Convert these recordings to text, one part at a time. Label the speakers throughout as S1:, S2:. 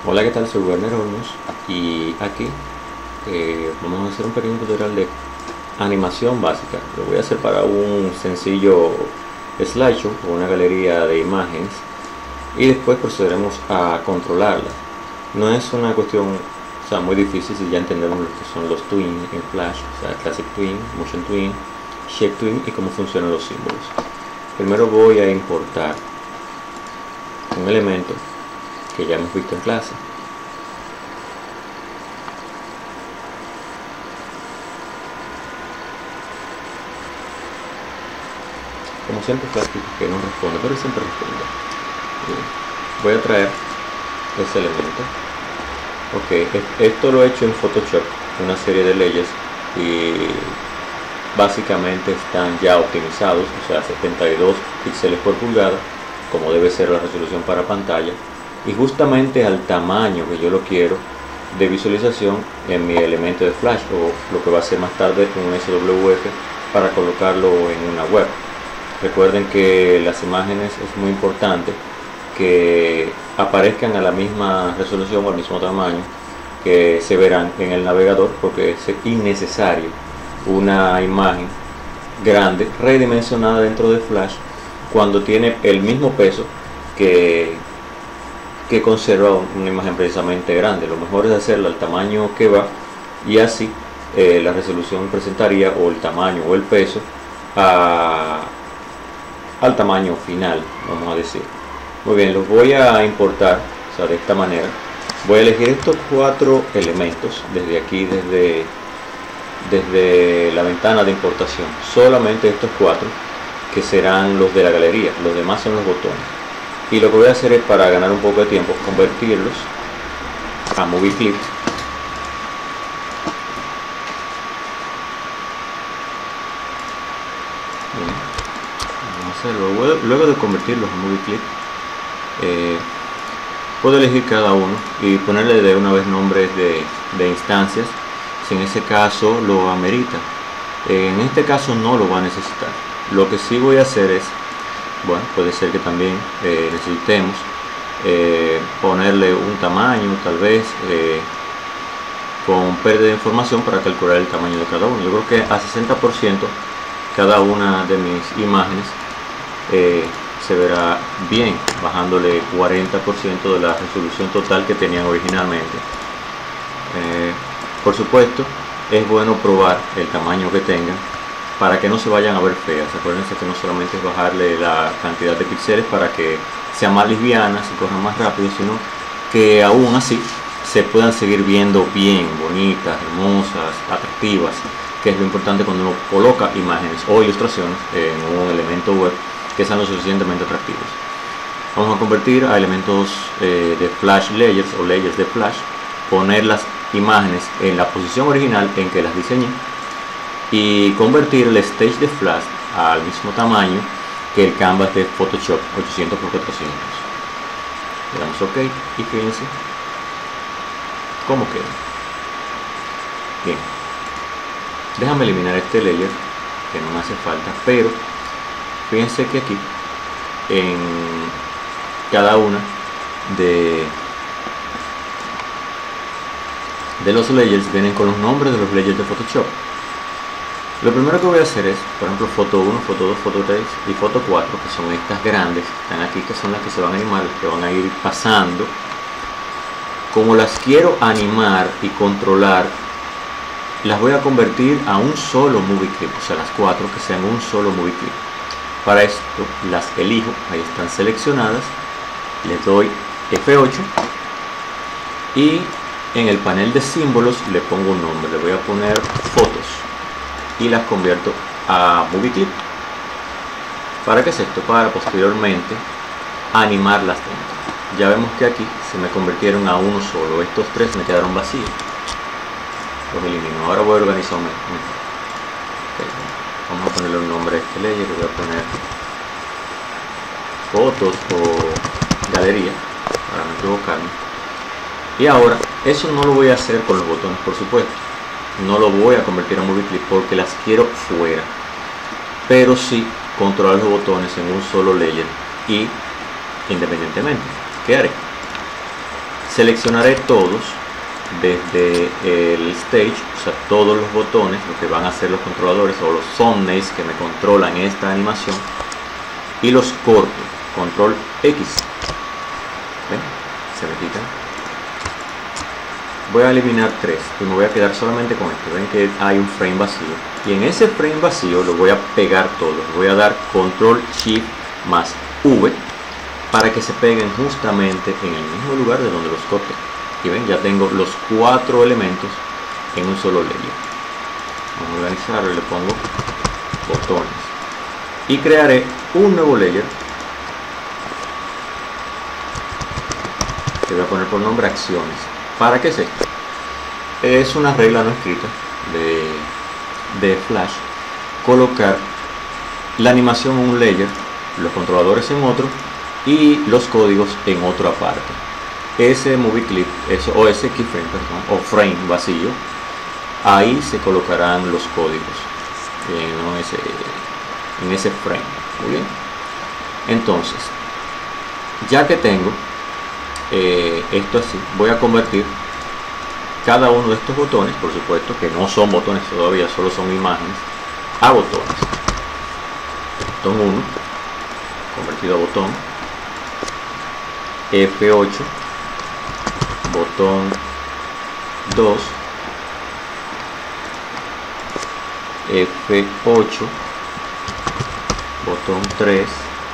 S1: Hola, ¿qué tal? Soy Werner Olmos y aquí vamos a hacer un pequeño tutorial de animación básica. Lo voy a hacer para un sencillo slideshow o una galería de imágenes y después procederemos a controlarla. No es una cuestión muy difícil si ya entendemos lo que son los twin en Flash, Classic Twin, Motion Twin, Shape Twin y cómo funcionan los símbolos. Primero voy a importar un elemento que ya hemos visto en clase. Como siempre, Flash que no responde, pero siempre responde. Voy a traer ese elemento. Ok, esto lo he hecho en Photoshop, una serie de leyes, y básicamente están ya optimizados, o sea, 72 píxeles por pulgada, como debe ser la resolución para pantalla, y justamente al tamaño que yo lo quiero de visualización en mi elemento de Flash, o lo que va a ser más tarde un SWF para colocarlo en una web. Recuerden que las imágenes es muy importante que aparezcan a la misma resolución o al mismo tamaño que se verán en el navegador, porque es innecesario una imagen grande redimensionada dentro de Flash cuando tiene el mismo peso que conserva una imagen precisamente grande. Lo mejor es hacerla al tamaño que va, y así la resolución presentaría, o el tamaño o el peso, al tamaño final, vamos a decir. Muy bien, los voy a importar, o sea, de esta manera. Voy a elegir estos 4 elementos desde aquí, desde la ventana de importación. Solamente estos 4 que serán los de la galería, los demás son los botones. Y lo que voy a hacer es, para ganar un poco de tiempo, convertirlos a Movie Clip. Luego de convertirlos a Movie Clip, puedo elegir cada uno y ponerle de una vez nombres de instancias, si en ese caso lo amerita. En este caso no lo va a necesitar. Lo que sí voy a hacer es, bueno, puede ser que también necesitemos ponerle un tamaño, tal vez con pérdida de información, para calcular el tamaño de cada uno. Yo creo que a 60% cada una de mis imágenes se verá bien, bajándole 40% de la resolución total que tenían originalmente. Por supuesto, es bueno probar el tamaño que tengan para que no se vayan a ver feas. Acuérdense que no solamente es bajarle la cantidad de píxeles para que sean más livianas y corran más rápido, sino que aún así se puedan seguir viendo bien, bonitas, hermosas, atractivas, que es lo importante cuando uno coloca imágenes o ilustraciones en un elemento web, que sean lo suficientemente atractivos. Vamos a convertir a elementos de Flash Layers o Layers de Flash, poner las imágenes en la posición original en que las diseñé y convertir el stage de Flash al mismo tamaño que el canvas de Photoshop 800 x 400. Le damos OK y fíjense cómo queda. Bien, déjame eliminar este layer que no me hace falta, pero fíjense que aquí en cada una de los layers vienen con los nombres de los layers de Photoshop. Lo primero que voy a hacer es, por ejemplo, foto 1, foto 2, foto 3 y foto 4, que son estas grandes que están aquí, que son las que se van a animar, las que van a ir pasando. Como las quiero animar y controlar, las voy a convertir a un solo movie clip, o sea, las 4 que sean un solo movie clip. Para esto las elijo, ahí están seleccionadas, les doy F8 y en el panel de símbolos le pongo un nombre, le voy a poner fotos y las convierto a Movie Clip. ¿Para qué es esto? Para posteriormente animarlas dentro. Ya vemos que aquí se me convirtieron a uno solo, estos 3 me quedaron vacíos, los elimino. Ahora voy a organizarme. Okay. Vamos a ponerle un nombre a este layer, le voy a poner fotos o galería para no equivocarme. Y ahora, eso no lo voy a hacer con los botones, por supuesto. No lo voy a convertir a Movie Clip porque las quiero fuera. Pero sí controlar los botones en un solo layer y independientemente. ¿Qué haré? seleccionaré todos desde el stage, o sea, todos los botones, lo que van a hacer los controladores o los thumbnails que me controlan esta animación, y los corto, control X. ¿Ven? Se me quitan. Voy a eliminar 3 y me voy a quedar solamente con esto. Ven que hay un frame vacío, y en ese frame vacío lo voy a pegar todo. Voy a dar control shift más V para que se peguen justamente en el mismo lugar de donde los corté. Y ven, ya tengo los 4 elementos en un solo layer. Vamos a organizarlo y le pongo botones, y crearé un nuevo layer que voy a poner por nombre acciones. ¿Para qué es esto? Es una regla no escrita de Flash, colocar la animación en un layer, los controladores en otro y los códigos en otra parte. Ese movie clip, o ese keyframe, perdón, o frame vacío, ahí se colocarán los códigos en ese frame. Muy bien. Entonces, ya que tengo esto así, voy a convertir cada uno de estos botones, por supuesto que no son botones todavía, solo son imágenes, a botones. Botón 1 convertido a botón, F8, botón 2, F8, botón 3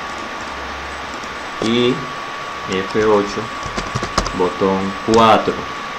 S1: y F8, botón 4.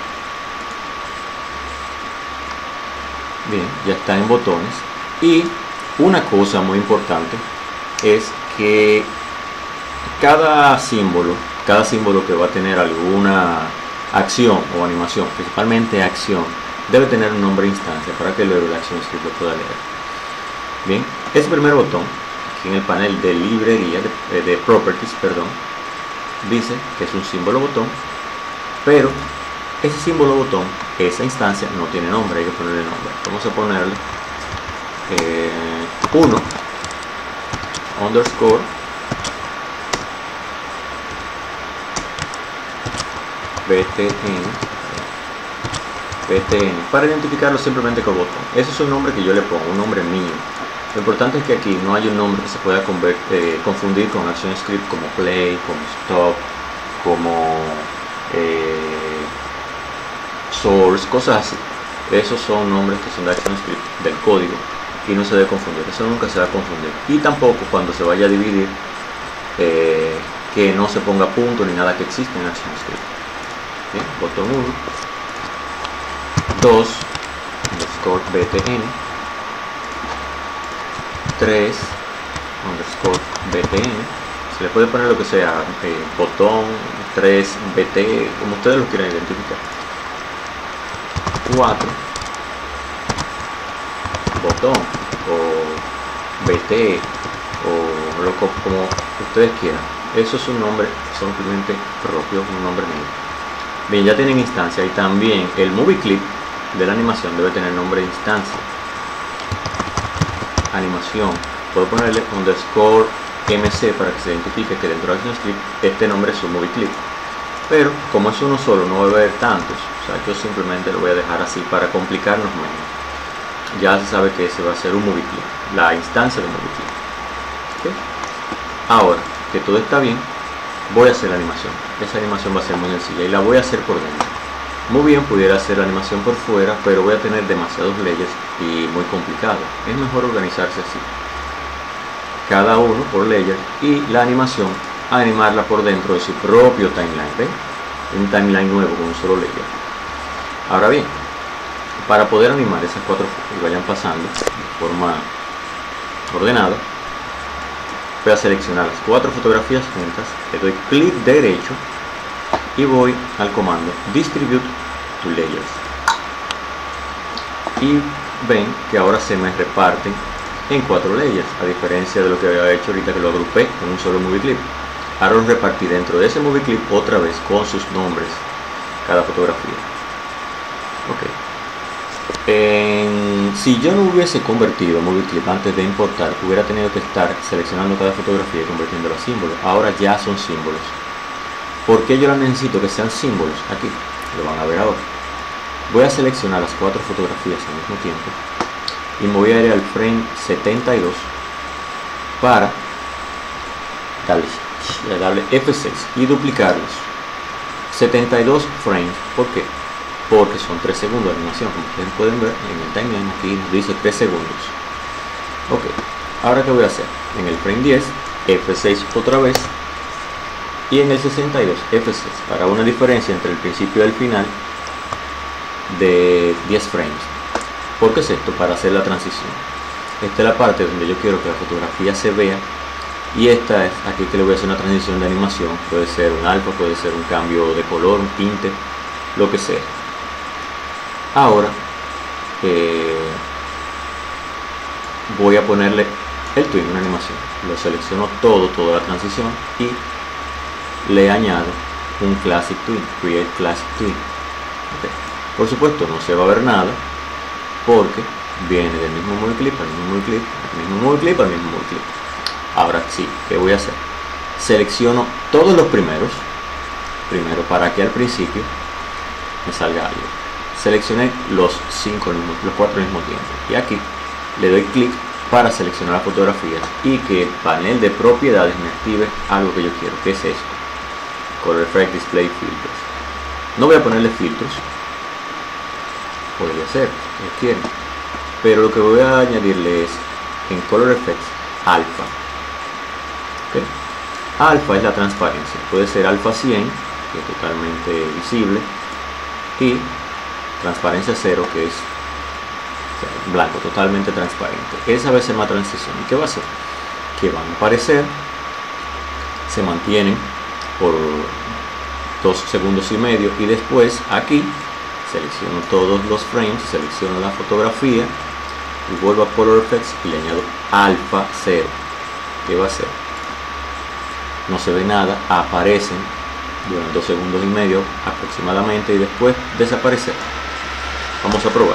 S1: Bien, ya está en botones. Y una cosa muy importante es que cada símbolo que va a tener alguna acción o animación, principalmente acción, debe tener un nombre de instancia para que luego la ActionScript lo pueda leer. Bien, ese primer botón aquí en el panel de librería de properties, perdón, dice que es un símbolo botón, pero ese símbolo botón, esa instancia no tiene nombre, hay que ponerle nombre. Vamos a ponerle 1 underscore btn para identificarlo simplemente con botón. Ese es un nombre que yo le pongo, un nombre mío. Lo importante es que aquí no hay un nombre que se pueda confundir con ActionScript como play, como stop, como source, cosas así. Esos son nombres que son de ActionScript del código y no se debe confundir, eso nunca se va a confundir. Y tampoco cuando se vaya a dividir, que no se ponga punto ni nada que existe en ActionScript. Bien, botón 1, 2 underscore btn, 3 underscore btn, se le puede poner lo que sea, botón 3 bt, como ustedes lo quieran identificar. 4 botón o bt o loco, como ustedes quieran. Eso es un nombre simplemente propio, un nombre mío. Bien, ya tienen instancia, y también el movie clip de la animación debe tener nombre de instancia. Animación, puedo ponerle underscore mc para que se identifique que dentro de ActionScript este nombre es un movie clip, pero como es uno solo no va a haber tantos, o sea, yo simplemente lo voy a dejar así para complicarnos menos. Ya se sabe que ese va a ser un movie clip, la instancia de movie clip. ¿Okay? Ahora que todo está bien, voy a hacer la animación. Esa animación va a ser muy sencilla y la voy a hacer por dentro. Muy bien pudiera hacer la animación por fuera, pero voy a tener demasiados layers y muy complicado. Es mejor organizarse así, cada uno por layer, y la animación animarla por dentro de su propio timeline. ¿Ven? Un timeline nuevo con un solo layer. Ahora bien, para poder animar esas 4 fotos y vayan pasando de forma ordenada, voy a seleccionar las 4 fotografías juntas, le doy clic derecho y voy al comando Distribute to Layers, y ven que ahora se me reparten en 4 layers, a diferencia de lo que había hecho ahorita que lo agrupé con un solo movie clip. Ahora lo repartí dentro de ese movie clip otra vez con sus nombres cada fotografía. Ok. Si yo no hubiese convertido movie clip antes de importar, hubiera tenido que estar seleccionando cada fotografía y convirtiéndolo a símbolos. Ahora ya son símbolos. ¿Por qué yo la necesito que sean símbolos? Aquí, lo van a ver ahora. Voy a seleccionar las 4 fotografías al mismo tiempo y me voy a ir al frame 72 para darle F6 y duplicarlos. 72 frames, ¿por qué? Porque son 3 segundos de animación, como ustedes pueden ver en el timeline. Aquí nos dice 3 segundos. Ok, ahora ¿qué voy a hacer? En el frame 10, F6 otra vez, y en el 62, F6, para una diferencia entre el principio y el final de 10 frames. ¿Por qué es esto? Para hacer la transición. Esta es la parte donde yo quiero que la fotografía se vea, y esta es aquí que le voy a hacer una transición de animación. Puede ser un alfa, puede ser un cambio de color, un tinte, lo que sea. Ahora voy a ponerle el twin, una animación. Lo selecciono toda la transición, y le añado un classic twin, create classic twin. Okay. Por supuesto no se va a ver nada porque viene del mismo movie clip al mismo movie clip, al mismo movie clip al mismo movie clip. Ahora sí, ¿qué voy a hacer? Selecciono todos los primero para que al principio me salga algo. Seleccioné los 4 al mismo tiempo, y aquí le doy clic para seleccionar las fotografías y que el panel de propiedades me active algo que yo quiero, que es esto: Color Effect Display Filters. No voy a ponerle filtros, podría ser, si quieren, pero lo que voy a añadirle es en Color Effects alfa. Okay. Alfa es la transparencia, puede ser alfa 100, que es totalmente visible, y transparencia 0, que es blanco, totalmente transparente. Esa va a ser más transición. ¿Y qué va a hacer? Que van a aparecer, se mantienen por 2 segundos y medio, y después aquí selecciono todos los frames, selecciono la fotografía y vuelvo a Color Effects y le añado alfa 0. ¿Qué va a hacer? No se ve nada, aparecen durante 2 segundos y medio aproximadamente y después desaparecer. Vamos a probar.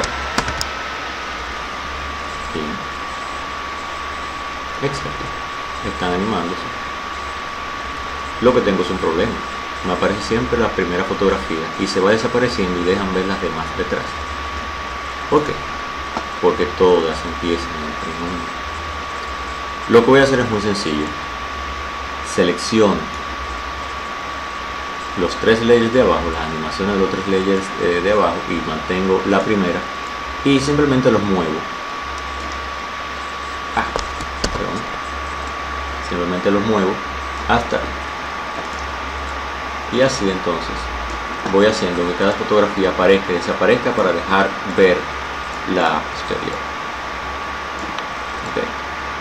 S1: Bien. Exacto, están animándose. Lo que tengo es un problema. Me aparece siempre la primera fotografía y se va desapareciendo y dejan ver las demás detrás. ¿Por qué? Porque todas empiezan en el primer momento. Lo que voy a hacer es muy sencillo. Selecciono los 3 layers de abajo, las animaciones de los 3 layers de abajo, y mantengo la primera y simplemente los muevo. Simplemente los muevo hasta ahí. Y así entonces voy haciendo que cada fotografía aparezca y desaparezca para dejar ver la posterior. Okay.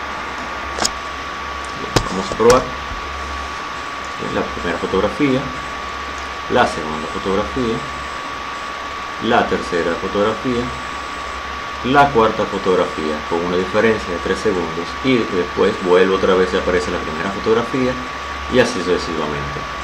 S1: Bien, vamos a probar. Es la primera fotografía, la segunda fotografía, la tercera fotografía, la cuarta fotografía, con una diferencia de 3 segundos, y después vuelvo otra vez y aparece la primera fotografía, y así sucesivamente.